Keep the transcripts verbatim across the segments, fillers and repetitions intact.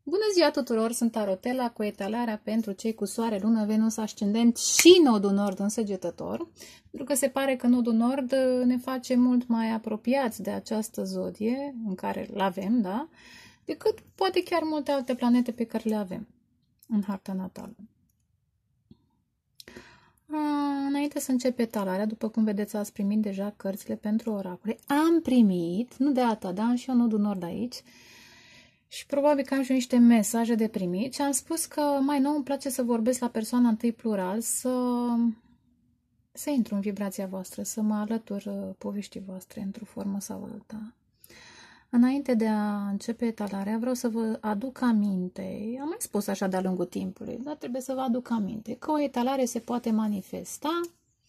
Bună ziua tuturor, sunt Tarotela cu etalarea pentru cei cu soare, lună, Venus, ascendent și nodul nord în Săgetător, pentru că se pare că nodul nord ne face mult mai apropiați de această zodie în care îl avem, da? Decât poate chiar multe alte planete pe care le avem în harta natală. A, înainte să încep etalarea, după cum vedeți, ați primit deja cărțile pentru oracole. Am primit, nu de data, da, am și eu nodul nord aici. Și probabil că am și niște mesaje de primit și am spus că mai nou îmi place să vorbesc la persoana întâi plural, să, să intru în vibrația voastră, să mă alătur poveștii voastre într-o formă sau alta. Înainte de a începe etalarea, vreau să vă aduc aminte, am mai spus așa de-a lungul timpului, dar trebuie să vă aduc aminte că o etalare se poate manifesta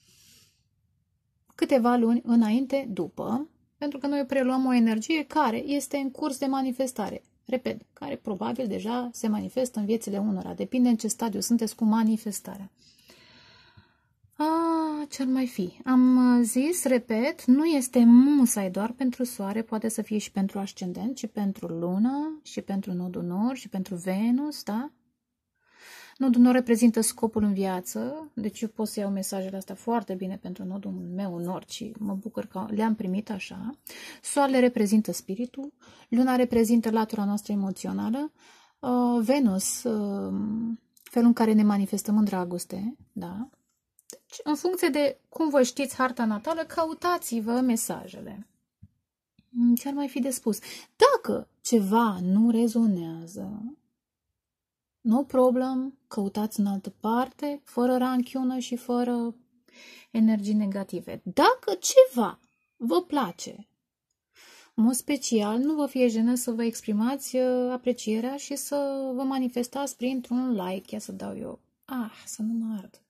câteva luni înainte, după, pentru că noi preluăm o energie care este în curs de manifestare. Repet, care probabil deja se manifestă în viețile unora. Depinde în ce stadiu sunteți cu manifestarea. A, ce-ar mai fi? Am zis, repet, nu este musai doar pentru soare, poate să fie și pentru ascendent, și pentru lună, și pentru nodul nord, și pentru Venus, da? Nodul nord reprezintă scopul în viață, deci eu pot să iau mesajele astea foarte bine pentru nodul meu nord și mă bucur că le-am primit așa. Soarele reprezintă spiritul, luna reprezintă latura noastră emoțională, Venus, felul în care ne manifestăm în dragoste, da? Deci, în funcție de cum vă știți harta natală, căutați-vă mesajele. Ce-ar mai fi de spus? Dacă ceva nu rezonează, no problem, căutați în altă parte, fără ranchiună și fără energii negative. Dacă ceva vă place, în mod special, nu vă fie jenă să vă exprimați aprecierea și să vă manifestați printr-un like. Ia să dau eu. Ah, să nu mă ard.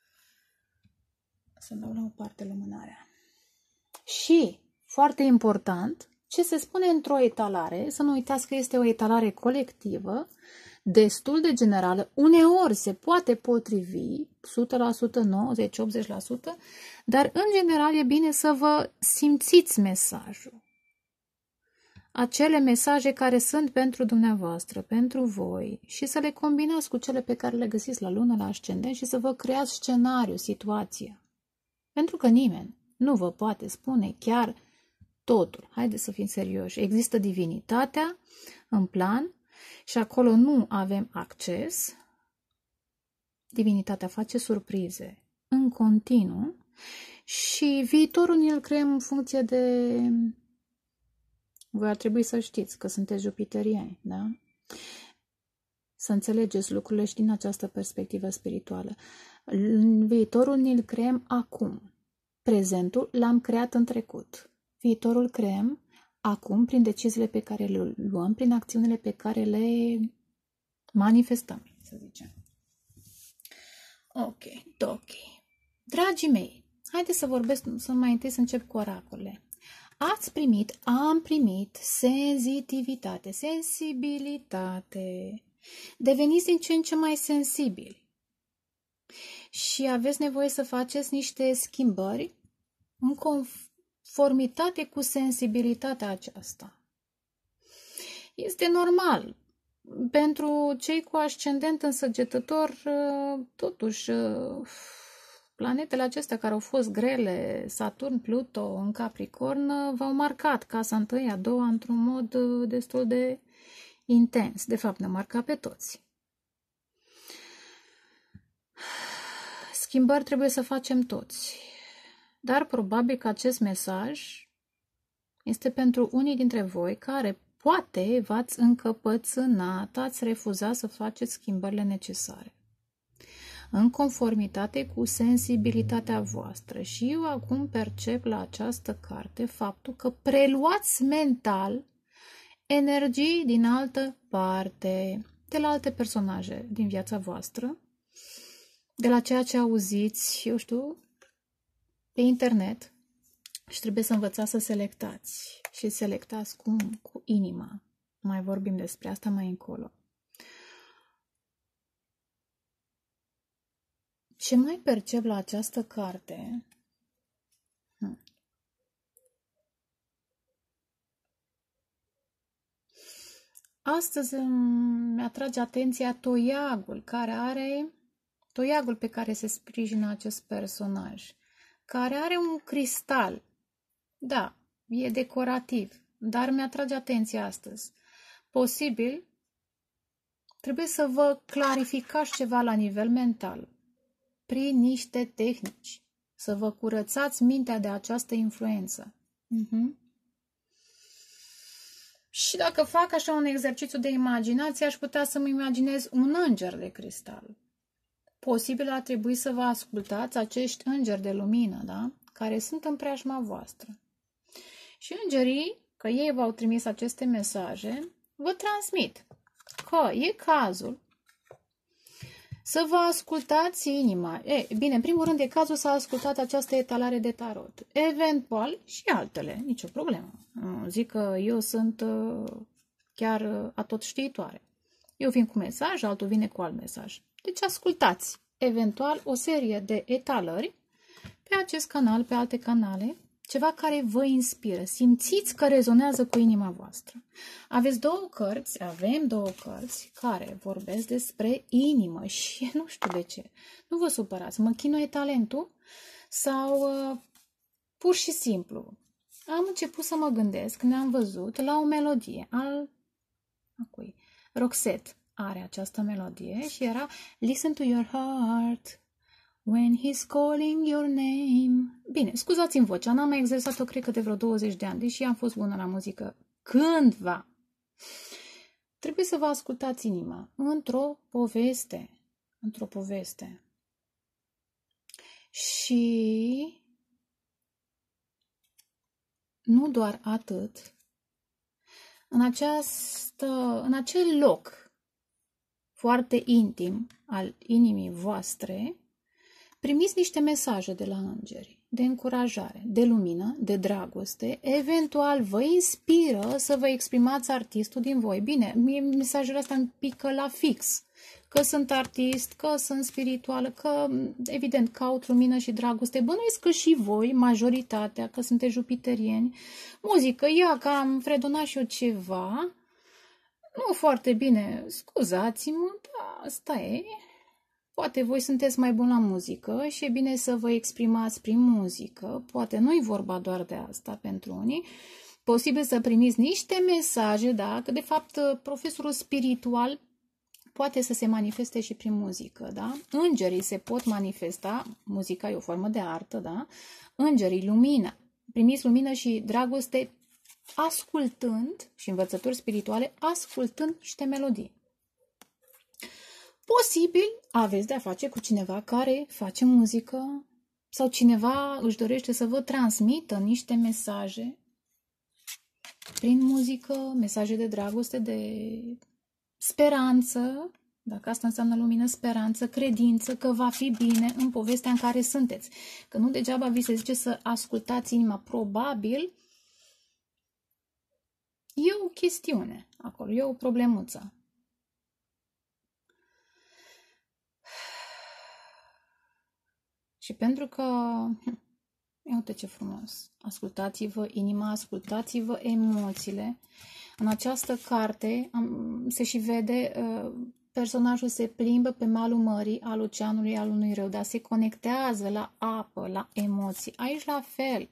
Să dau la o parte lumânarea. Și, foarte important, ce se spune într-o etalare, să nu uitați că este o etalare colectivă, destul de generală, uneori se poate potrivi, o sută la sută, nouăzeci, optzeci la sută, dar în general e bine să vă simțiți mesajul. Acele mesaje care sunt pentru dumneavoastră, pentru voi și să le combinați cu cele pe care le găsiți la lună, la ascendent și să vă creați scenariu, situația. Pentru că nimeni nu vă poate spune chiar totul. Haideți să fim serioși. Există divinitatea în plan și acolo nu avem acces. Divinitatea face surprize în continuu și viitorul ne-l creăm în funcție de... Voi ar trebui să știți că sunteți jupiterieni, da? Să înțelegeți lucrurile și din această perspectivă spirituală. Viitorul ne-l creăm acum. Prezentul l-am creat în trecut. Viitorul creăm acum prin deciziile pe care le luăm, prin acțiunile pe care le manifestăm, să zicem. Ok, ok. Dragii mei, haideți să vorbesc, să mai întâi să încep cu oracolele. Ați primit, am primit senzitivitate, sensibilitate. Deveniți din ce în ce mai sensibili. Și aveți nevoie să faceți niște schimbări în conformitate cu sensibilitatea aceasta. Este normal. Pentru cei cu ascendent în Săgetător, totuși, planetele acestea care au fost grele, Saturn, Pluto în Capricorn, v-au marcat casa întâi, a doua, într-un mod destul de intens. De fapt, ne-a marcat pe toți. Schimbări trebuie să facem toți. Dar probabil că acest mesaj este pentru unii dintre voi care poate v-ați încăpățânat, ați refuzat să faceți schimbările necesare. În conformitate cu sensibilitatea voastră. Și eu acum percep la această carte faptul că preluați mental energii din altă parte, de la alte personaje din viața voastră, de la ceea ce auziți, eu știu, pe internet și trebuie să învățați să selectați și selectați cum? Cu inima. Mai vorbim despre asta mai încolo. Ce mai percep la această carte? Hmm. Astăzi îmi atrage atenția toiagul, care are toiagul pe care se sprijină acest personaj, care are un cristal. Da, e decorativ, dar mi-atrage atenția astăzi. Posibil, trebuie să vă clarificați ceva la nivel mental, prin niște tehnici, să vă curățați mintea de această influență. Uh-huh. Și dacă fac așa un exercițiu de imaginație, aș putea să-mi imaginez un înger de cristal. Posibil ar trebui să vă ascultați acești îngeri de lumină, da? Care sunt în preajma voastră. Și îngerii, că ei v-au trimis aceste mesaje, vă transmit că e cazul să vă ascultați inima. E, bine, în primul rând e cazul să ascultați această etalare de tarot. Eventual și altele, nicio problemă. Zic că eu sunt chiar atot știitoare. Eu vin cu mesaj, altul vine cu alt mesaj. Deci ascultați eventual o serie de etalări pe acest canal, pe alte canale, ceva care vă inspiră. Simțiți că rezonează cu inima voastră. Aveți două cărți, avem două cărți care vorbesc despre inimă și nu știu de ce. Nu vă supărați, mă chinuie talentul sau uh, pur și simplu am început să mă gândesc când am văzut la o melodie al a cui? Roxette are această melodie și era Listen to your heart when he's calling your name. Bine, scuzați-mi vocea, n-am mai exersat-o cred că de vreo douăzeci de ani, deși am fost bună la muzică cândva. Trebuie să vă ascultați inima într-o poveste. Într-o poveste. Și nu doar atât. În, această, în acel loc foarte intim al inimii voastre, primiți niște mesaje de la îngeri, de încurajare, de lumină, de dragoste, eventual vă inspiră să vă exprimați artistul din voi. Bine, mie mesajele astea îmi pică la fix, că sunt artist, că sunt spirituală, că evident caut lumină și dragoste. Bănuiesc că și voi, majoritatea, că sunteți jupiterieni, muzică, ia că am fredonat și eu ceva, nu foarte bine, scuzați-mă, dar asta e. Poate voi sunteți mai buni la muzică și e bine să vă exprimați prin muzică. Poate nu-i vorba doar de asta pentru unii. Posibil să primiți niște mesaje, da, că de fapt profesorul spiritual poate să se manifeste și prin muzică, da? Îngerii se pot manifesta, muzica e o formă de artă, da? Îngerii, lumina, primiți lumină și dragoste ascultând, și învățături spirituale, ascultând niște melodii. Posibil aveți de-a face cu cineva care face muzică sau cineva își dorește să vă transmită niște mesaje prin muzică, mesaje de dragoste, de speranță, dacă asta înseamnă lumină, speranță, credință că va fi bine în povestea în care sunteți. Că nu degeaba vi se zice să ascultați inima, probabil e o chestiune acolo, e o problemuță. Și pentru că, ia uite ce frumos, ascultați-vă inima, ascultați-vă emoțiile. În această carte se și vede, personajul se plimbă pe malul mării, al oceanului, al unui râu, dar se conectează la apă, la emoții. Aici la fel.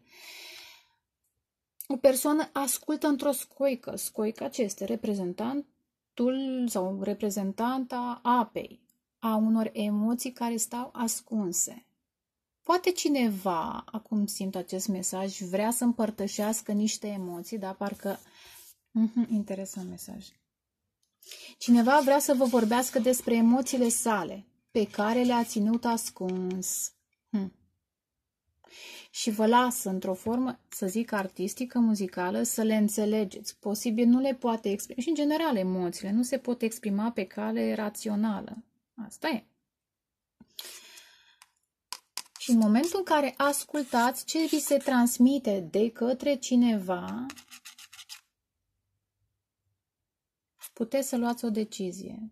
O persoană ascultă într-o scoică. Scoica ce este? Reprezentantul sau reprezentanta apei, a unor emoții care stau ascunse. Poate cineva, acum simt acest mesaj, vrea să împărtășească niște emoții, da, parcă... Uh-huh, interesant mesaj. Cineva vrea să vă vorbească despre emoțiile sale, pe care le-a ținut ascuns. Hmm. Și vă lasă într-o formă, să zic, artistică, muzicală, să le înțelegeți. Posibil nu le poate exprima. Și în general emoțiile nu se pot exprima pe cale rațională. Asta e. Și în momentul în care ascultați ce vi se transmite de către cineva, puteți să luați o decizie.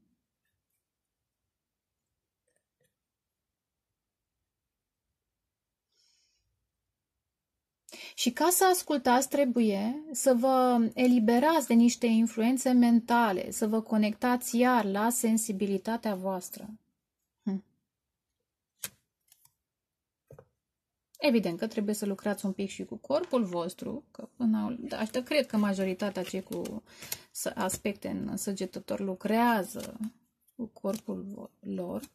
Și ca să ascultați, trebuie să vă eliberați de niște influențe mentale, să vă conectați iar la sensibilitatea voastră. Hm. Evident că trebuie să lucrați un pic și cu corpul vostru, că până, da, cred că majoritatea cei cu aspecte în săgetător lucrează cu corpul lor.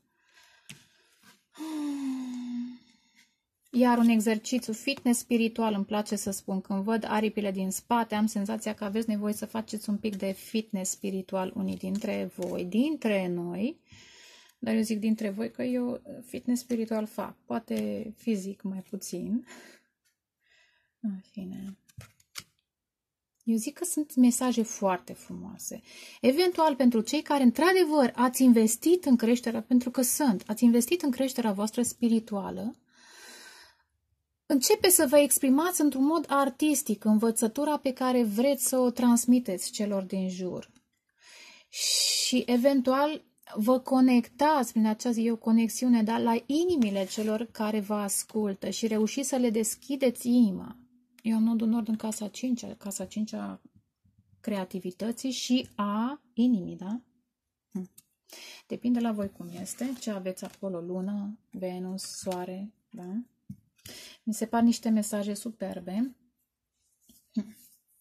Iar un exercițiu fitness spiritual, îmi place să spun, când văd aripile din spate, am senzația că aveți nevoie să faceți un pic de fitness spiritual unii dintre voi, dintre noi, dar eu zic dintre voi că eu fitness spiritual fac, poate fizic mai puțin. În fine. Eu zic că sunt mesaje foarte frumoase. Eventual, pentru cei care, într-adevăr, ați investit în creșterea, pentru că sunt, ați investit în creșterea voastră spirituală, începe să vă exprimați într-un mod artistic învățătura pe care vreți să o transmiteți celor din jur. Și, eventual, vă conectați prin această e o conexiune, da, la inimile celor care vă ascultă și reușiți să le deschideți inima. Eu am nodul nord în casa a cincea, casa a cincea a creativității și a inimii, da? Hm. Depinde la voi cum este, ce aveți acolo, lună, Venus, soare, da? Mi se par niște mesaje superbe. Hm.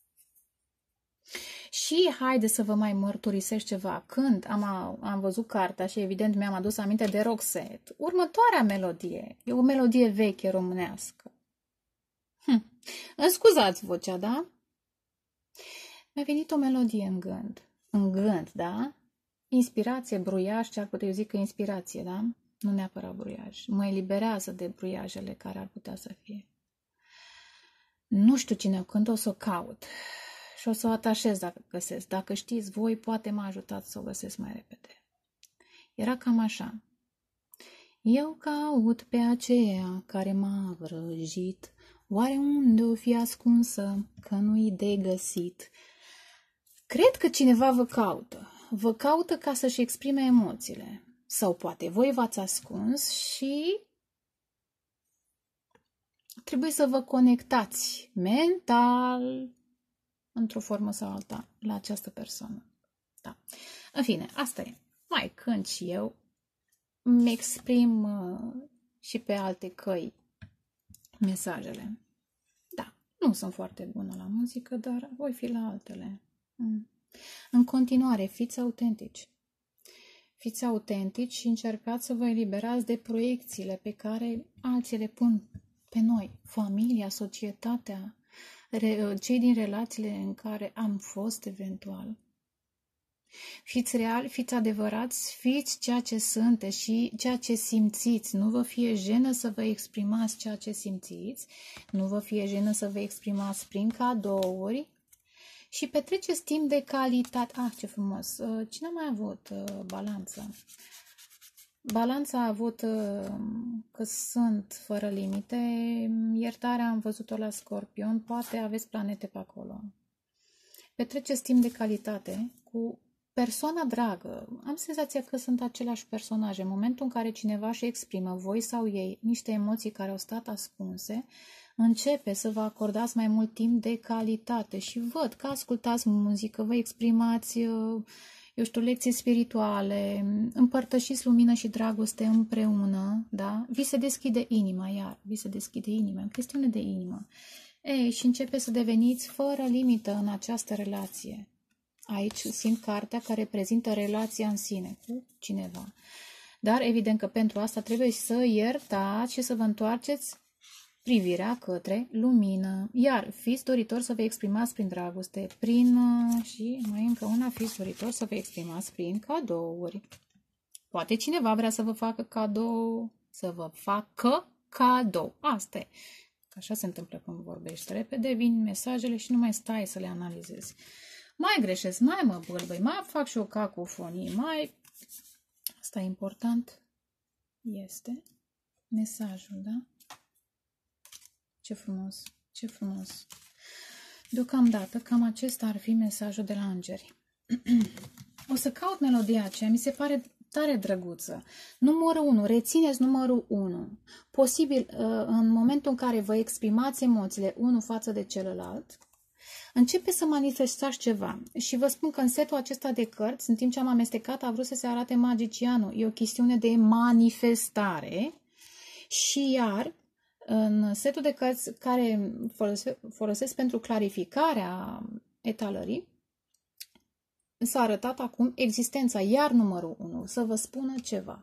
Și haideți să vă mai mărturisesc ceva. Când am, am văzut cartea și evident mi-am adus aminte de Roxette, următoarea melodie, e o melodie veche românească. Hm. Îmi scuzați vocea, da? Mi-a venit o melodie în gând. În gând, da? Inspirație, bruiaj, ce ar putea, eu zic că inspirație, da? Nu neapărat bruiaj. Mă eliberează de bruiajele care ar putea să fie. Nu știu cine, când o să o caut. Și o să o atașez dacă găsesc. Dacă știți voi, poate mă ajutați să o găsesc mai repede. Era cam așa. Eu caut pe aceea care m-a vrăjit. Oare unde o fi ascunsă, că nu-i de găsit? Cred că cineva vă caută. Vă caută ca să-și exprime emoțiile. Sau poate voi v-ați ascuns și trebuie să vă conectați mental, într-o formă sau alta, la această persoană. Da. În fine, asta e. Mai cânt și eu, îmi exprim uh, și pe alte căi mesajele. Da, nu sunt foarte bună la muzică, dar voi fi la altele. Mm. În continuare, fiți autentici. Fiți autentici și încercați să vă eliberați de proiecțiile pe care alții le pun pe noi, familia, societatea, cei din relațiile în care am fost eventual. Fiți reali, fiți adevărați, fiți ceea ce sunteți și ceea ce simțiți. Nu vă fie jenă să vă exprimați ceea ce simțiți, nu vă fie jenă să vă exprimați prin cadouri și petreceți timp de calitate. Ah, ce frumos! Cine a mai avut balanță? Balanța a avut că sunt fără limite, iertarea am văzut-o la Scorpion, poate aveți planete pe acolo. Petreceți timp de calitate cu persoana dragă. Am senzația că sunt aceleași personaje. În momentul în care cineva își exprimă, voi sau ei, niște emoții care au stat ascunse, începe să vă acordați mai mult timp de calitate și văd că ascultați muzică, vă exprimați, eu știu, lecții spirituale, împărtășiți lumină și dragoste împreună, da? Vi se deschide inima, iar, vi se deschide inima, în chestiune de inimă. Ei, și începe să deveniți fără limită în această relație. Aici simt cartea care prezintă relația în sine cu cineva. Dar evident că pentru asta trebuie să iertați și să vă întoarceți privirea către lumină. Iar fiți doritori să vă exprimați prin dragoste, prin, și mai încă una, fiți doritori să vă exprimați prin cadouri. Poate cineva vrea să vă facă cadou, să vă facă cadou. Asta e. Așa se întâmplă când vorbești repede, vin mesajele și nu mai stai să le analizezi. Mai greșesc, mai mă bâlbăi, mai fac și o cacofonie, mai... Asta e important. Este mesajul, da? Ce frumos, ce frumos. Deocamdată, cam acesta ar fi mesajul de la îngeri. O să caut melodia aceea, mi se pare tare drăguță. Numărul unu, rețineți numărul unu. Posibil, în momentul în care vă exprimați emoțiile unul față de celălalt, începe să manifestați ceva. Și vă spun că în setul acesta de cărți, în timp ce am amestecat, a vrut să se arate magicianul. E o chestiune de manifestare. Și iar, în setul de cărți care folosesc, folosesc pentru clarificarea etalării, s-a arătat acum existența, iar numărul unu, să vă spună ceva.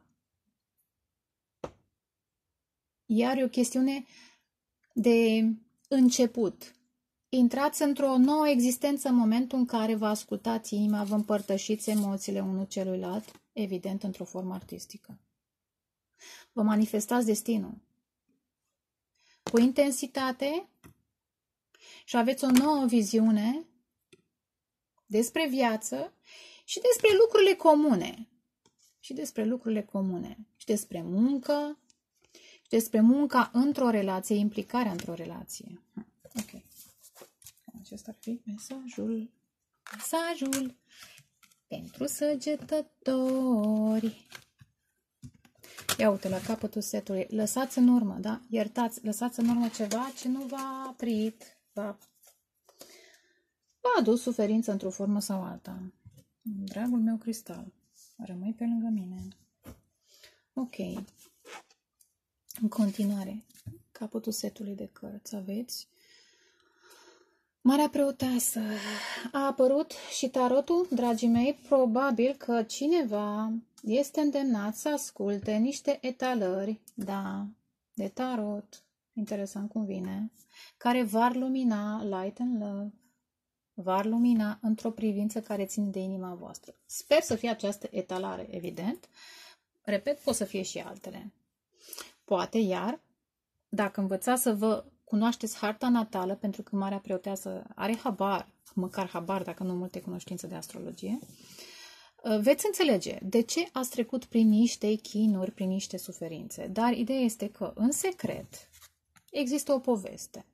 Iar e o chestiune de început. Intrați într-o nouă existență în momentul în care vă ascultați inima, vă împărtășiți emoțiile unul celuilalt, evident într-o formă artistică. Vă manifestați destinul cu intensitate și aveți o nouă viziune despre viață și despre lucrurile comune. Și despre lucrurile comune. Și despre muncă. Și despre munca într-o relație, implicarea într-o relație. Ok. Acesta ar fi mesajul. Mesajul pentru săgetători. Ia uite, la capătul setului. Lăsați în urmă, da? Iertați, lăsați în urmă ceva ce nu v-a oprit, v-a v-a adus suferință într-o formă sau alta. Dragul meu cristal, rămâi pe lângă mine. Ok. În continuare, capătul setului de cărți aveți Marea Preoteasă. A apărut și tarotul, dragii mei, probabil că cineva este îndemnat să asculte niște etalări, da, de tarot, interesant cum vine, care v-ar lumina light and love, v-ar lumina într-o privință care ține de inima voastră. Sper să fie această etalare, evident. Repet, pot să fie și altele. Poate, iar, dacă învățați să vă cunoașteți harta natală, pentru că Marea Preoteasă are habar, măcar habar, dacă nu multe cunoștințe de astrologie, veți înțelege de ce ați trecut prin niște chinuri, prin niște suferințe. Dar ideea este că, în secret, există o poveste.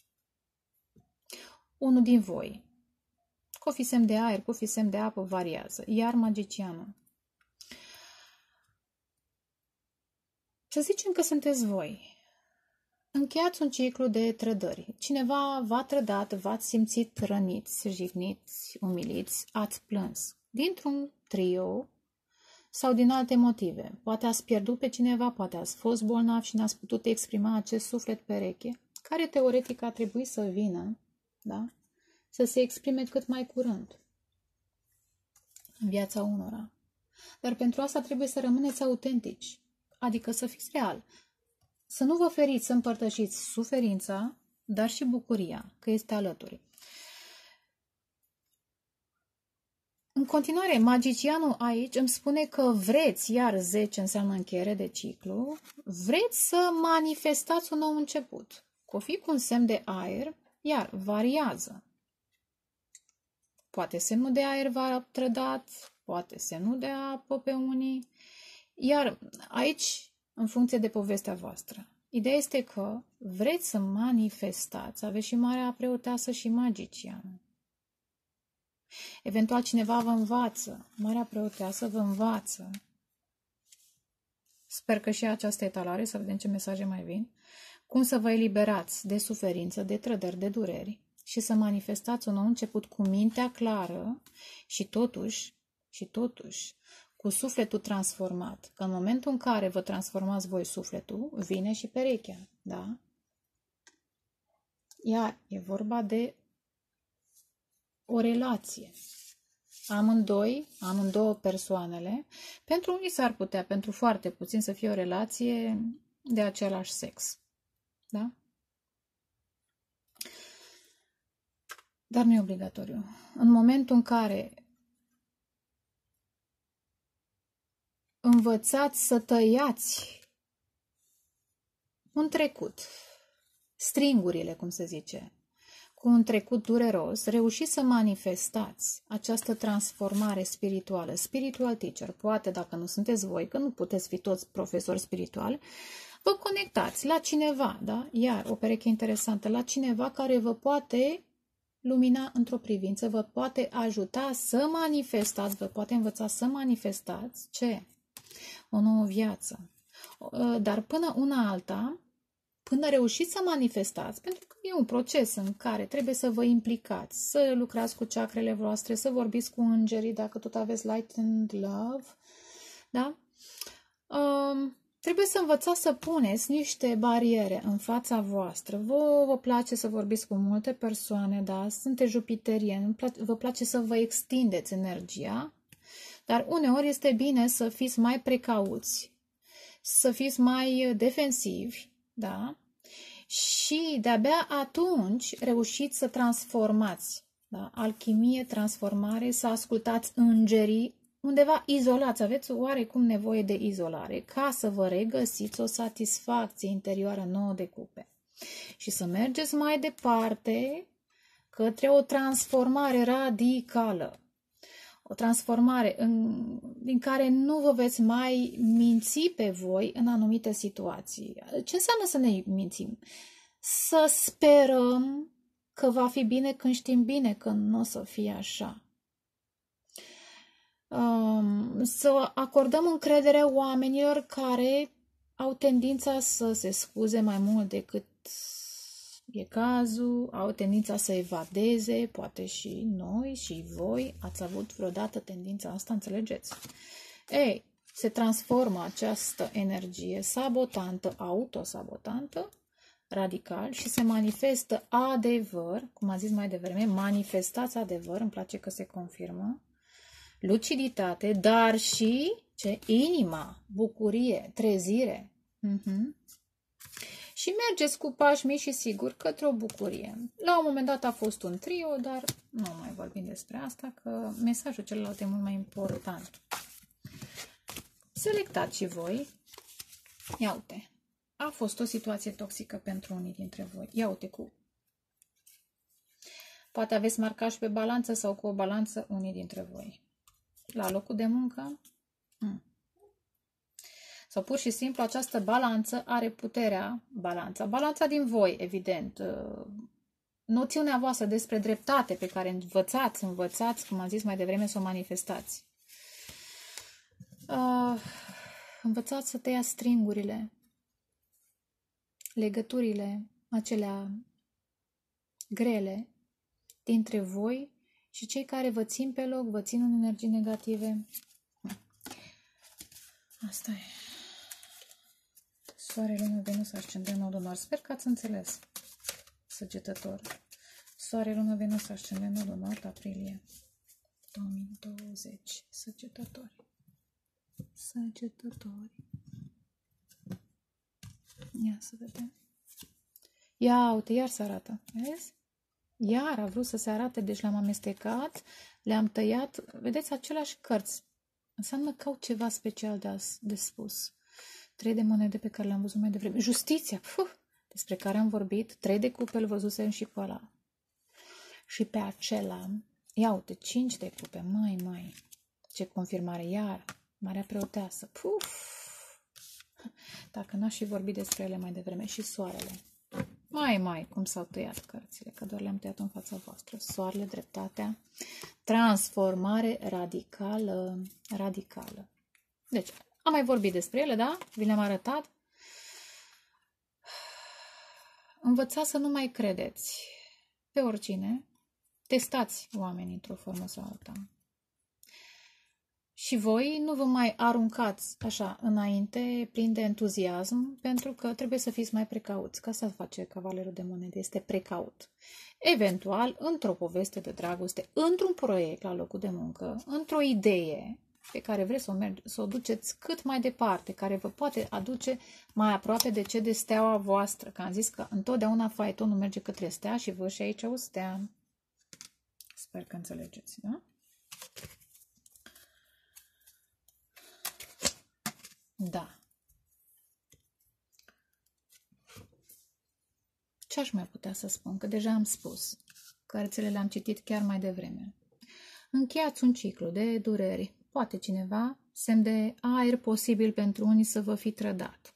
Unul din voi, cu fi semn de aer, cu fi semn de apă, variază. Iar magicianul. Să zicem că sunteți voi. Încheiați un ciclu de trădări. Cineva v-a trădat, v-ați simțit răniți, jigniți, umiliți, ați plâns. Dintr-un trio sau din alte motive. Poate ați pierdut pe cineva, poate ați fost bolnav și n-ați putut exprima acest suflet pereche, care teoretic a trebuit să vină, da? Să se exprime cât mai curând în viața unora. Dar pentru asta trebuie să rămâneți autentici, adică să fiți real. Să nu vă feriți să împărtășiți suferința, dar și bucuria, că este alături. În continuare, magicianul aici îmi spune că vreți, iar zece înseamnă încheiere de ciclu, vreți să manifestați un nou început. Cu fi cu un semn de aer, iar variază. Poate semnul de aer v-a trădat, poate semnul de apă pe unii, iar aici, în funcție de povestea voastră, ideea este că vreți să manifestați, aveți și Marea Preoteasă și magicianul. Eventual cineva vă învață, Marea Preoteasă vă învață. Sper că și această etalare, să vedem ce mesaje mai vin, cum să vă eliberați de suferință, de trădări, de dureri și să manifestați un nou început cu mintea clară și totuși, și totuși, cu sufletul transformat. Că în momentul în care vă transformați voi sufletul, vine și perechea, da? Iar e vorba de o relație. Amândoi, amândouă persoanele, pentru unii s-ar putea, pentru foarte puțin, să fie o relație de același sex. Da? Dar nu e obligatoriu. În momentul în care învățați să tăiați un trecut, stringurile, cum se zice, cu un trecut dureros, reușiți să manifestați această transformare spirituală, spiritual teacher, poate dacă nu sunteți voi, că nu puteți fi toți profesori spirituali, vă conectați la cineva, da? Iar o pereche interesantă, la cineva care vă poate lumina într-o privință, vă poate ajuta să manifestați, vă poate învăța să manifestați ce? o nouă viață. Dar până una alta, până reușiți să manifestați, pentru că e un proces în care trebuie să vă implicați, să lucrați cu chakrele voastre, să vorbiți cu îngerii, dacă tot aveți light and love, da? Um, trebuie să învățați să puneți niște bariere în fața voastră. Vă, vă place să vorbiți cu multe persoane, da? Sunteți jupiterieni, vă place să vă extindeți energia, dar uneori este bine să fiți mai precauți, să fiți mai defensivi, da? Și de-abia atunci reușiți să transformați, da? Alchimie, transformare, să ascultați îngerii, undeva izolați, aveți oarecum nevoie de izolare ca să vă regăsiți o satisfacție interioară nouă de cupe și să mergeți mai departe către o transformare radicală. O transformare în, din care nu vă veți mai minți pe voi în anumite situații. Ce înseamnă să ne mințim? Să sperăm că va fi bine când știm bine că nu o să fie așa. Um, să acordăm încredere oamenilor care au tendința să se scuze mai mult decât e cazul, au tendința să evadeze, poate și noi și voi ați avut vreodată tendința asta, înțelegeți? Ei, se transformă această energie sabotantă, autosabotantă, radical și se manifestă adevăr, cum am zis mai devreme, manifestați adevăr, îmi place că se confirmă, luciditate, dar și ce? Inima, bucurie, trezire. Uh-huh. Și mergeți cu pași mici și sigur către o bucurie. La un moment dat a fost un trio, dar nu mai vorbim despre asta, că mesajul celălalt e mult mai important. Selectați și voi. Ia uite. A fost o situație toxică pentru unii dintre voi. Ia uite cu. Poate aveți marcaj pe balanță sau cu o balanță unii dintre voi. La locul de muncă? Hmm. Sau pur și simplu această balanță are puterea, balanța, balanța din voi, evident, noțiunea voastră despre dreptate pe care învățați, învățați, cum am zis mai devreme, să o manifestați. Uh, învățați să tăiați stringurile, legăturile acelea grele dintre voi și cei care vă țin pe loc, vă țin în energii negative. Asta e. Soare, lună, Venus, ascendent, nodul nord. Sper că ați înțeles. Săgetător. Soare, lună, Venus, ascendent, nodul nord, aprilie două mii douăzeci. Săgetători. Săgetători. Ia să vedem. Ia, uite, iar se arată. Vezi? Iar a vrut să se arate, deci l-am amestecat, le-am tăiat. Vedeți, aceleași cărți. Înseamnă că au ceva special de, de spus. Trei de monede pe care le-am văzut mai devreme. Justiția, puh, despre care am vorbit. Trei de cupe îl văzusem și pe ăla. Și pe acela. Ia uite, cinci de cupe. Mai, mai. Ce confirmare. Iar, Marea Preoteasă. Puf. Dacă n-aș fi vorbit despre ele mai devreme. Și soarele. Mai, mai, cum s-au tăiat cărțile, că doar le-am tăiat în fața voastră. Soarele, dreptatea, transformare radicală, radicală. Deci, am mai vorbit despre ele, da? Vi le-am arătat. Învățați să nu mai credeți pe oricine. Testați oamenii într-o formă sau alta. Și voi nu vă mai aruncați așa înainte, plin de entuziasm, pentru că trebuie să fiți mai precauți. Ca să face cavalerul de monede, este precaut. Eventual, într-o poveste de dragoste, într-un proiect la locul de muncă, într-o idee pe care vreți să o, merge, să o duceți cât mai departe, care vă poate aduce mai aproape de ce de steaua voastră. Că am zis că întotdeauna faetonul merge către stea și vă și aici o stea. Sper că înțelegeți, da? Da. Ce aș mai putea să spun? Că deja am spus. Cărțile le-am citit chiar mai devreme. Încheiați un ciclu de dureri. Poate cineva, semn de aer posibil pentru unii să vă fi trădat.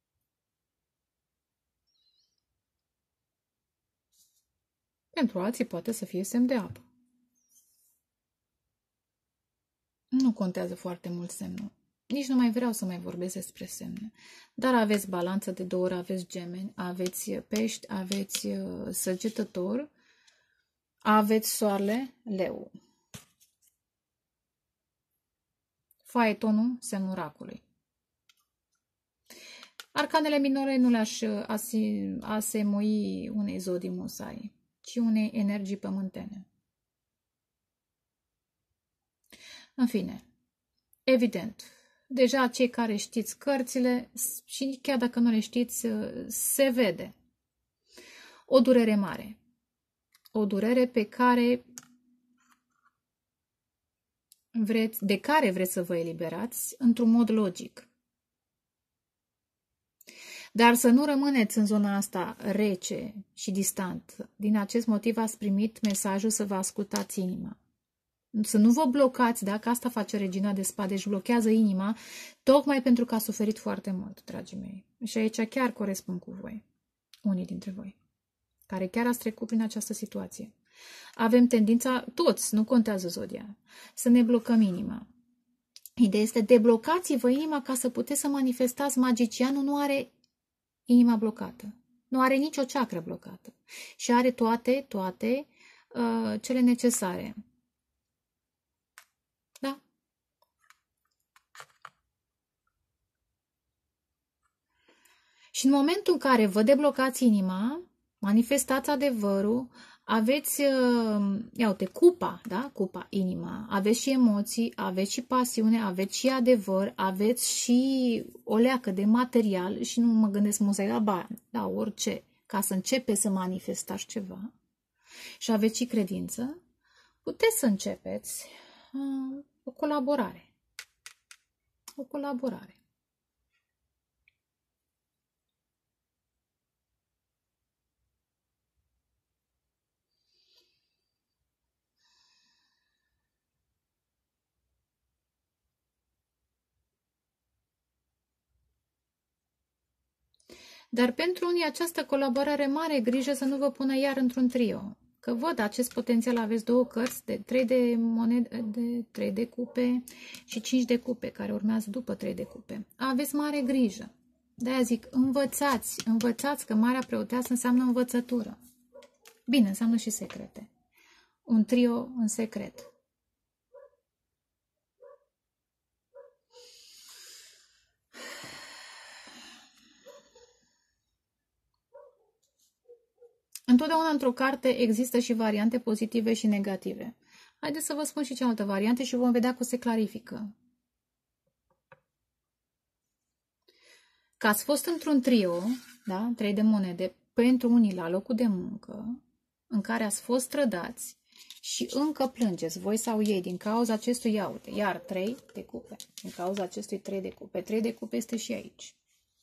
Pentru alții poate să fie semn de apă. Nu contează foarte mult semnul. Nici nu mai vreau să mai vorbesc despre semne. Dar aveți balanță de două ori, aveți gemeni, aveți pești, aveți săgetător, aveți soarele, leu. Faetonul, semnul racului. Arcanele minore nu le-aș asemui unei zodii musai, ci unei energii pământene. În fine, evident, deja cei care știți cărțile și chiar dacă nu le știți, se vede. O durere mare. O durere pe care vreți, de care vreți să vă eliberați într-un mod logic. Dar să nu rămâneți în zona asta rece și distant. Din acest motiv ați primit mesajul să vă ascultați inima. Să nu vă blocați, dacă asta face regina de spade, își blochează inima, tocmai pentru că a suferit foarte mult, dragii mei. Și aici chiar corespund cu voi, unii dintre voi, care chiar ați trecut prin această situație. Avem tendința, toți, nu contează zodia, să ne blocăm inima. Ideea este, deblocați-vă inima ca să puteți să manifestați. Magicianul nu are inima blocată, nu are nicio ceacră blocată și are toate, toate uh, cele necesare. Da? Și în momentul în care vă deblocați inima, manifestați adevărul, aveți, ia uite, cupa, da? Cupa, inima, aveți și emoții, aveți și pasiune, aveți și adevăr, aveți și o leacă de material și nu mă gândesc muzei la bani, da, orice, ca să începeți să manifestați ceva și aveți și credință, puteți să începeți uh, o colaborare. O colaborare. Dar pentru unii această colaborare mare, grijă să nu vă pună iar într-un trio. Că văd acest potențial, aveți două cărți de trei de monede, de trei de cupe și cinci de cupe, care urmează după trei de cupe. Aveți mare grijă. De-aia zic, învățați, învățați că Marea Preoteasă înseamnă învățătură. Bine, înseamnă și secrete. Un trio în secret. Întotdeauna într-o carte există și variante pozitive și negative. Haideți să vă spun și cealaltă variante și vom vedea cum se clarifică. Că ați fost într-un trio, da, trei de monede, pentru unii la locul de muncă, în care ați fost trădați și încă plângeți, voi sau ei, din cauza acestui iaute, iar trei de cupe, din cauza acestui trei de cupe. trei de cupe este și aici.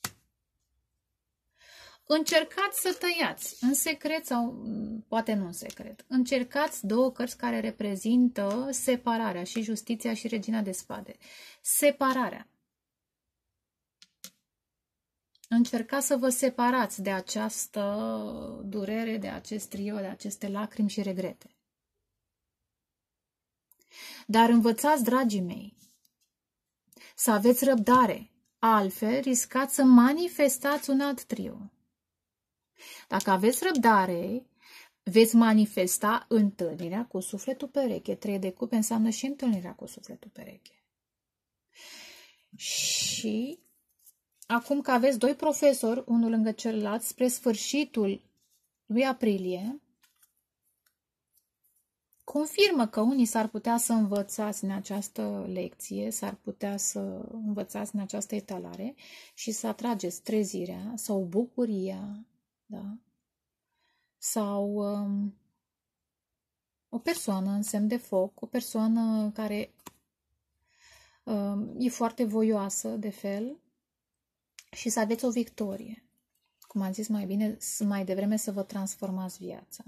Încercați să tăiați, în secret sau poate nu în secret, încercați două cărți care reprezintă separarea, și Justiția și Regina de Spade. Separarea. Încercați să vă separați de această durere, de acest trio, de aceste lacrimi și regrete. Dar învățați, dragii mei, să aveți răbdare, altfel riscați să manifestați un alt trio. Dacă aveți răbdare, veți manifesta întâlnirea cu sufletul pereche. Trei de cupe înseamnă și întâlnirea cu sufletul pereche. Și acum că aveți doi profesori, unul lângă celălalt, spre sfârșitul lui aprilie, confirmă că unii s-ar putea să învățați în această lecție, s-ar putea să învățați în această etalare și să atrageți trezirea sau bucuria, da? Sau um, o persoană în semn de foc, o persoană care um, e foarte voioasă de fel și să aveți o victorie. Cum am zis mai bine, mai devreme să vă transformați viața.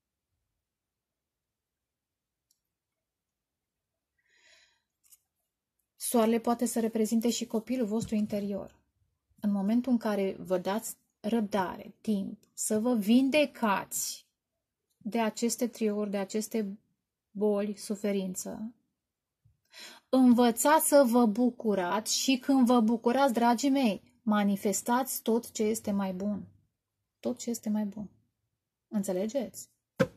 Soarele poate să reprezinte și copilul vostru interior. În momentul în care vă dați răbdare, timp, să vă vindecați de aceste triouri, de aceste boli, suferință, Învățați să vă bucurați și când vă bucurați, dragii mei, manifestați tot ce este mai bun. Tot ce este mai bun. Înțelegeți?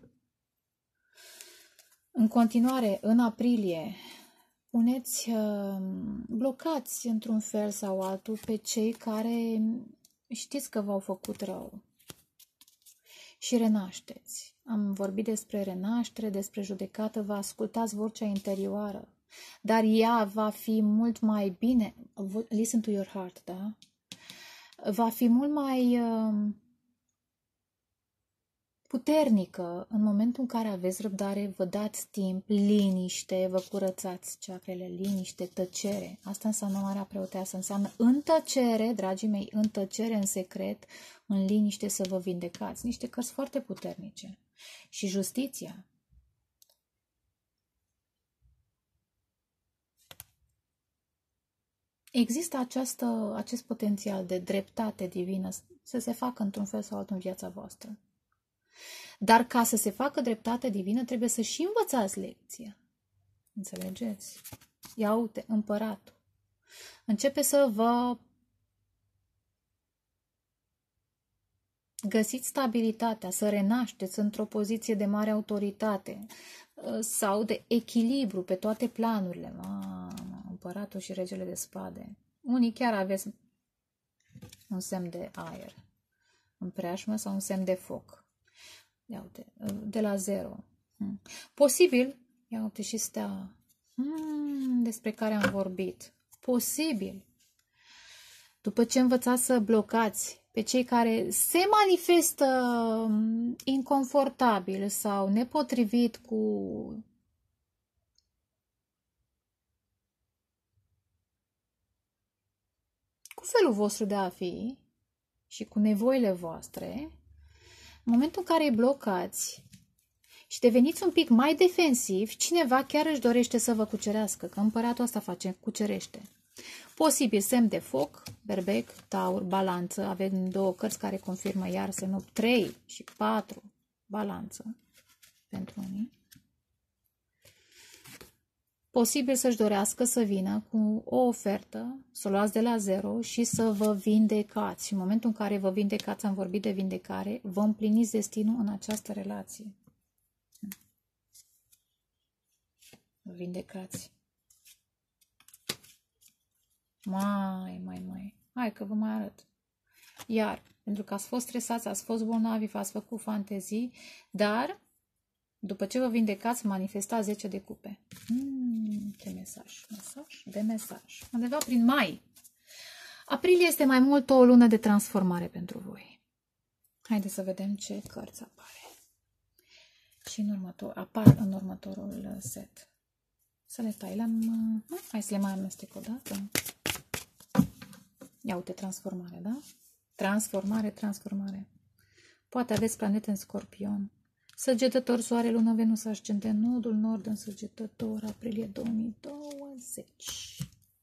În continuare, în aprilie, puneți, blocați într-un fel sau altul pe cei care știți că v-au făcut rău. Și renașteți. Am vorbit despre renaștere, despre judecată, vă ascultați vocea interioară. Dar ea va fi mult mai bine, listen to your heart, da? Va fi mult mai uh, puternică în momentul în care aveți răbdare, vă dați timp, liniște, vă curățați ceacrele, liniște, tăcere. Asta înseamnă Marea Preoteasă, înseamnă în tăcere, dragii mei, în tăcere, în secret, în liniște să vă vindecați. Niște cărți foarte puternice. Și justiția. Există această, acest potențial de dreptate divină să se facă într-un fel sau altul în viața voastră. Dar ca să se facă dreptate divină, trebuie să și învățați lecția. Înțelegeți? Ia uite, împăratul. Începe să vă găsiți stabilitatea, să renașteți într-o poziție de mare autoritate sau de echilibru pe toate planurile. Mamă, împăratul și regele de spade. Unii chiar aveți un semn de aer în preajmă sau un semn de foc. Ia uite, de la zero. Posibil, ia uite și steaua hmm, despre care am vorbit. Posibil, după ce învățați să blocați pe cei care se manifestă inconfortabil sau nepotrivit cu cu felul vostru de a fi și cu nevoile voastre, în momentul în care îi blocați și deveniți un pic mai defensiv, cineva chiar își dorește să vă cucerească, că împăratul asta face, cucerește. Posibil semn de foc, berbec, taur, balanță. Avem două cărți care confirmă iar semnul trei și patru, balanță, pentru unii. Posibil să-și dorească să vină cu o ofertă, să o luați de la zero și să vă vindecați. Și în momentul în care vă vindecați, am vorbit de vindecare, vă împliniți destinul în această relație. Vă vindecați. Mai, mai, mai. Hai că vă mai arăt. Iar, pentru că ați fost stresați, ați fost bolnavi, v-ați făcut fantezii, dar după ce vă vindecați, manifestați zece de cupe. Hmm, ce mesaj. Mesaj de mesaj. Undeva prin mai. Aprilie este mai mult o lună de transformare pentru voi. Haideți să vedem ce cărți apare. Și în următor, apar în următorul set. Să le tai la... Hai să le mai amestec o dată. Ia uite, transformare, da? Transformare, transformare. Poate aveți planete în Scorpion. Săgetător, Soare, Lună, Venus, ascendent, nodul nord în Săgetător, aprilie două mii douăzeci.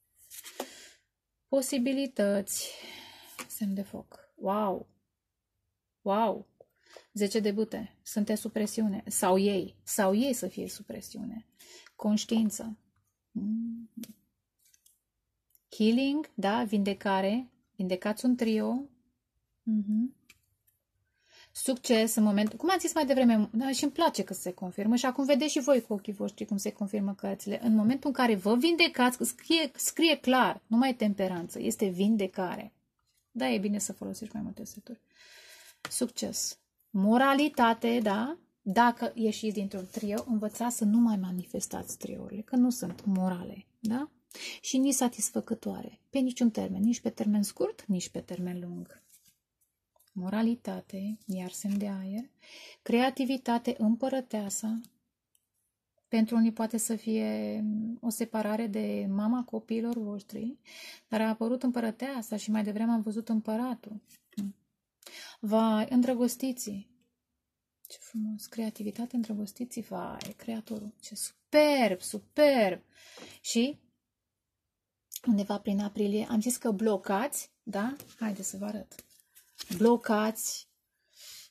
Posibilități. Semn de foc. Wow! Wow! zece de bâte. Sunteți sub presiune. Sau ei. Sau ei să fie sub presiune. Conștiință. Mm. Healing, da? Vindecare. Vindecați un trio. Mm-hmm. Succes în momentul... Cum am zis mai devreme, da, și îmi place că se confirmă și acum vedeți și voi cu ochii voștri cum se confirmă cărțile. În momentul în care vă vindecați, scrie, scrie clar, nu mai e temperanță, este vindecare. Da, e bine să folosești mai multe seturi. Succes. Moralitate, da? Dacă ieșiți dintr-un trio, învățați să nu mai manifestați triourile, că nu sunt morale, da? Și nici satisfăcătoare, pe niciun termen, nici pe termen scurt, nici pe termen lung. Moralitate, iar semn de aer, creativitate, împărăteasa. Pentru unii poate să fie o separare de mama copiilor voștri, dar a apărut împărăteasa și mai devreme am văzut împăratul. Vai, îndrăgostiții. Ce frumos, creativitate, îndrăgostiții, vai, creatorul, ce superb, superb. Și undeva prin aprilie am zis că blocați, da? Haideți să vă arăt. Blocați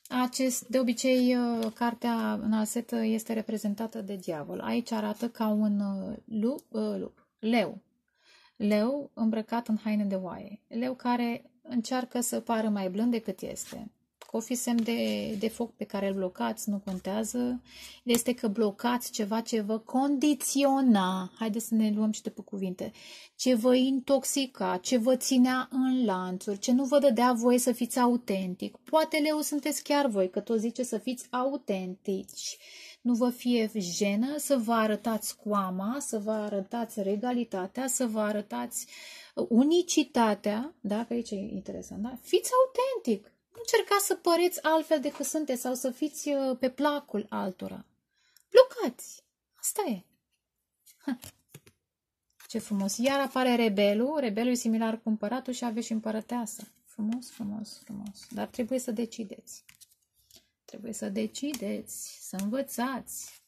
Acest, de obicei, cartea în alset este reprezentată de diavol. Aici arată ca un lup, lup, leu. Leu îmbrăcat în haine de oaie. Leu care încearcă să pară mai blând decât este. Că o fi semn de, de foc pe care îl blocați, nu contează. Este că blocați ceva ce vă condiționa. Haideți să ne luăm și de pe cuvinte. Ce vă intoxica, ce vă ținea în lanțuri, ce nu vă dădea voie să fiți autentic. Poate, leu, sunteți chiar voi, că tot zice să fiți autentici. Nu vă fie jenă să vă arătați coama, să vă arătați regalitatea, să vă arătați unicitatea. Da? Că aici e interesant. Da? Fiți autentic. Nu încercați să păreți altfel decât sunteți sau să fiți pe placul altora. Blocați. Asta e. Ha. Ce frumos. Iar apare rebelul. Rebelul e similar cu împăratul și aveți și împărăteasă. Frumos, frumos, frumos. Dar trebuie să decideți. Trebuie să decideți, să învățați.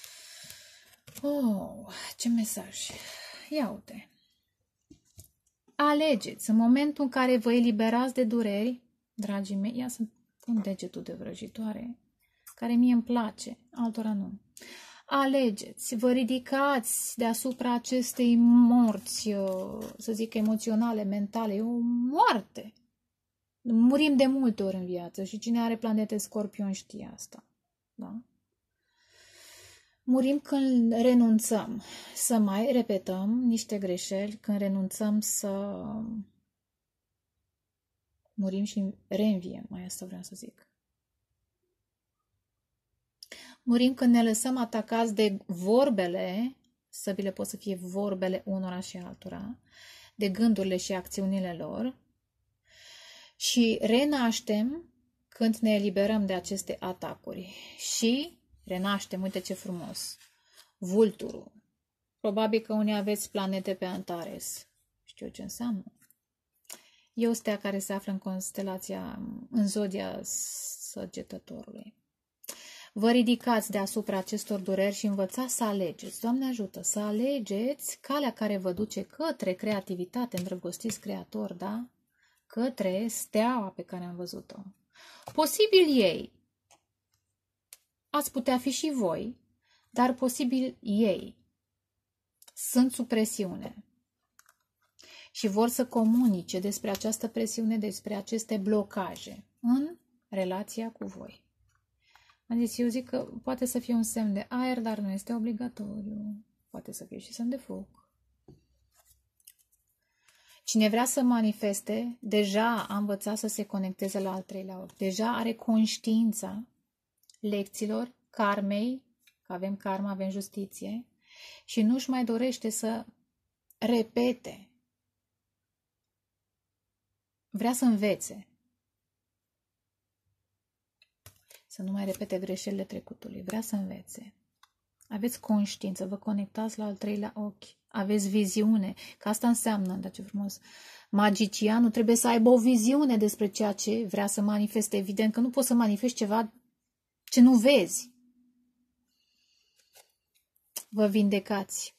Oh, ce mesaj. Ia uite. Alegeți în momentul în care vă eliberați de dureri, dragii mei, ia să pun degetul de vrăjitoare, care mie îmi place, altora nu. Alegeți, vă ridicați deasupra acestei morți, să zic, emoționale, mentale. E o moarte. Murim de multe ori în viață și cine are planete Scorpion știe asta. Da? Murim când renunțăm să mai repetăm niște greșeli, când renunțăm să murim și reînviem, mai asta vreau să zic. Murim când ne lăsăm atacați de vorbele, săbile pot să fie vorbele unora și altora, de gândurile și acțiunile lor, și renaștem când ne eliberăm de aceste atacuri. Și renaștem, uite ce frumos, vulturul. Probabil că unii aveți planete pe Antares. Știu ce înseamnă. E o stea care se află în constelația, în zodia Săgetătorului. Vă ridicați deasupra acestor dureri și învățați să alegeți. Doamne ajută, să alegeți calea care vă duce către creativitate, îndrăgostiți creator, da? Către steaua pe care am văzut-o. Posibil ei, ați putea fi și voi, dar posibil ei sunt sub presiune și vor să comunice despre această presiune, despre aceste blocaje în relația cu voi. Am zis, eu zic că poate să fie un semn de aer, dar nu este obligatoriu. Poate să fie și semn de foc. Cine vrea să manifeste, deja a învățat să se conecteze la al treilea ochi. Deja are conștiința lecțiilor, karmei, că avem karma, avem justiție, și nu-și mai dorește să repete. Vrea să învețe. Să nu mai repete greșelile trecutului. Vrea să învețe. Aveți conștiință, vă conectați la al treilea ochi. Aveți viziune, că asta înseamnă, dar ce frumos, magicianul trebuie să aibă o viziune despre ceea ce vrea să manifeste. Evident că nu poți să manifesti ceva ce nu vezi. Vă vindecați.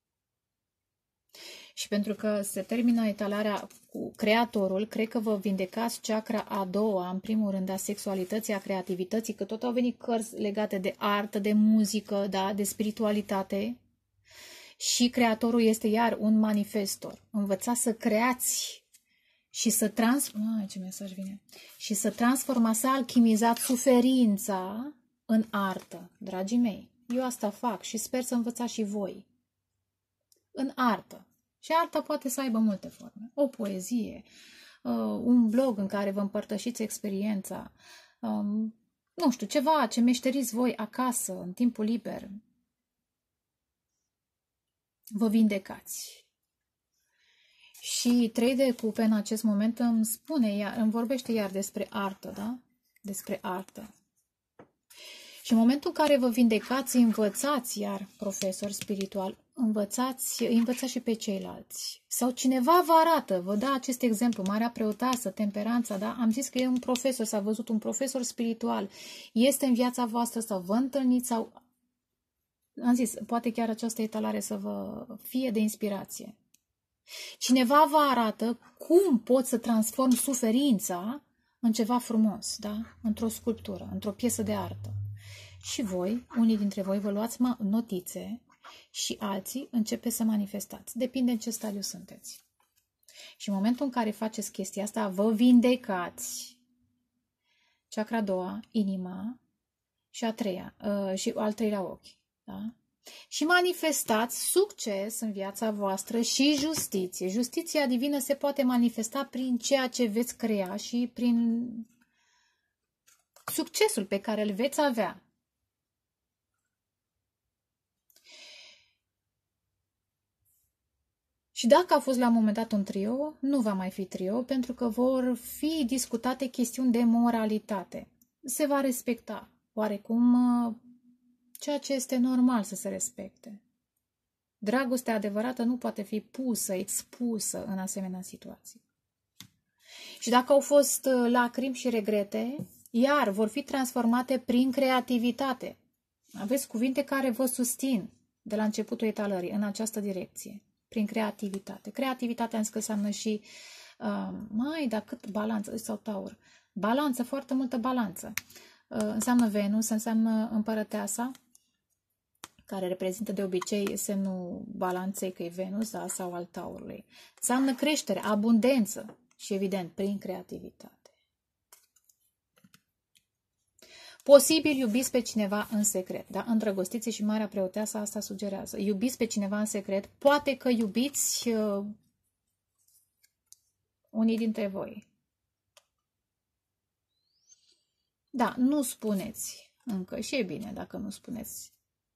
Și pentru că se termină etalarea cu creatorul, cred că vă vindecați chakra a doua, în primul rând, a sexualității, a creativității, că tot au venit cărți legate de artă, de muzică, da, de spiritualitate. Și creatorul este iar un manifestor. Învățați să creați și să transformați, ah, ce mesaj vine, și să transformați, să alchimizați suferința în artă, dragii mei. Eu asta fac și sper să învățați și voi. În artă. Și arta poate să aibă multe forme. O poezie, un blog în care vă împărtășiți experiența, nu știu, ceva ce meșteriți voi acasă, în timpul liber. Vă vindecați. Și trei de cupe în acest moment îmi spune, iar, îmi vorbește iar despre artă, da? Despre artă. Și în momentul în care vă vindecați, învățați iar profesor spiritual, învățați, învățați și pe ceilalți. Sau cineva vă arată, vă dă acest exemplu, Marea Preotasă, temperanța, da? Am zis că e un profesor, s-a văzut un profesor spiritual, este în viața voastră sau vă întâlniți sau... Am zis, poate chiar această etalare să vă fie de inspirație. Cineva vă arată cum pot să transform suferința în ceva frumos, da? Într-o sculptură, într-o piesă de artă. Și voi, unii dintre voi, vă luați notițe și alții începeți să manifestați. Depinde în ce stadiu sunteți. Și în momentul în care faceți chestia asta, vă vindecați. Chakra a doua, inima, și a treia, uh, și al treilea ochi. Da? Și manifestați succes în viața voastră și justiție. Justiția divină se poate manifesta prin ceea ce veți crea și prin succesul pe care îl veți avea. Și dacă a fost la un moment dat un trio, nu va mai fi trio, pentru că vor fi discutate chestiuni de moralitate. Se va respecta oarecum ceea ce este normal să se respecte. Dragostea adevărată nu poate fi pusă, expusă în asemenea situații. Și dacă au fost lacrimi și regrete, iar vor fi transformate prin creativitate. Aveți cuvinte care vă susțin de la începutul etalării în această direcție. Prin creativitate. Creativitatea însă înseamnă și uh, mai, dar cât balanță sau taur. Balanță, foarte multă balanță. Uh, înseamnă Venus, înseamnă împărăteasa, care reprezintă de obicei semnul balanței, că e Venus, da, sau al taurului. Înseamnă creștere, abundență și, evident, prin creativitate. Posibil iubiți pe cineva în secret, da? Îndrăgostiți și Marea Preoteasă asta sugerează. Iubiți pe cineva în secret, poate că iubiți uh, unii dintre voi. Da, nu spuneți încă și e bine dacă nu spuneți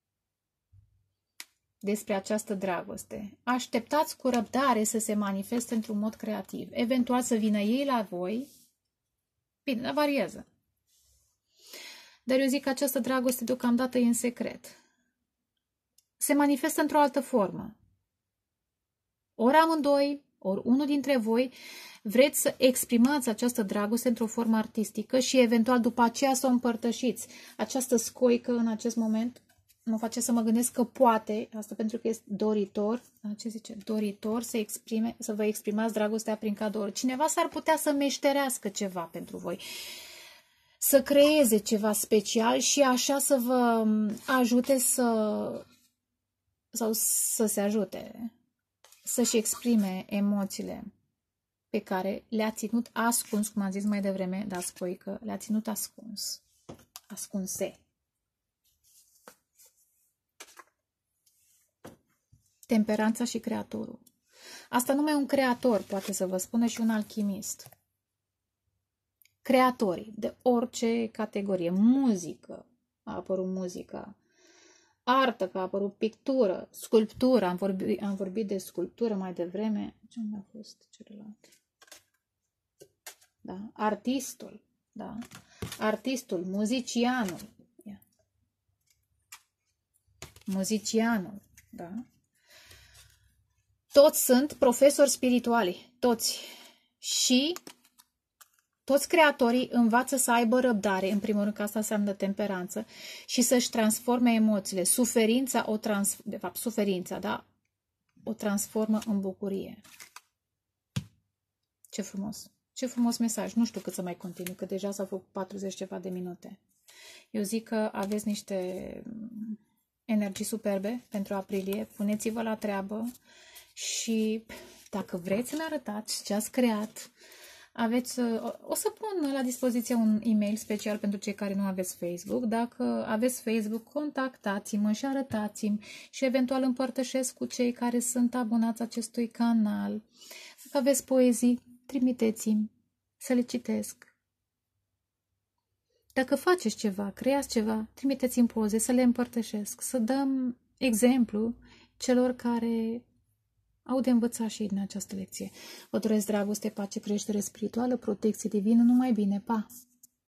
despre această dragoste. Așteptați cu răbdare să se manifeste într-un mod creativ. Eventual să vină ei la voi. Bine, dar variază. Dar eu zic că această dragoste deocamdată e în secret. Se manifestă într-o altă formă. Ori amândoi, ori unul dintre voi, vreți să exprimați această dragoste într-o formă artistică și eventual după aceea să o împărtășiți. Această scoică în acest moment mă face să mă gândesc că poate, asta pentru că este doritor, ce zice, doritor să, exprime, să vă exprimați dragostea prin cadouri. Cineva s-ar putea să meșterească ceva pentru voi, să creeze ceva special și așa să vă ajute să, sau să se ajute, să-și exprime emoțiile pe care le-a ținut ascuns, cum am zis mai devreme, dar spui că le-a ținut ascuns, ascunse. Temperanța și creatorul. Asta numai un creator poate să vă spună și un alchimist. Creatorii de orice categorie, muzică, a apărut muzica, artă, că a apărut pictură, sculptură, am vorbit, am vorbit de sculptură mai devreme. Ce unde a fost celălalt? Da, artistul, da, artistul, muzicianul, ia. muzicianul, da. Toți sunt profesori spirituali, toți. Și toți creatorii învață să aibă răbdare, în primul rând că asta înseamnă temperanță, și să-și transforme emoțiile. Suferința, o trans, de fapt, suferința, da, o transformă în bucurie. Ce frumos! Ce frumos mesaj! Nu știu cât să mai continui, că deja s-au făcut patruzeci ceva de minute. Eu zic că aveți niște energii superbe pentru aprilie, puneți-vă la treabă și dacă vreți să-mi arătați ce ați creat, aveți, o să pun la dispoziție un e-mail special pentru cei care nu aveți Facebook. Dacă aveți Facebook, contactați-mă și arătați-mi și eventual împărtășesc cu cei care sunt abonați acestui canal. Dacă aveți poezii, trimiteți-mi să le citesc. Dacă faceți ceva, creați ceva, trimiteți-mi poze să le împărtășesc, să dăm exemplu celor care au de învățat și în această lecție. Vă doresc dragoste, pace, creștere spirituală, protecție divină, numai bine, pa!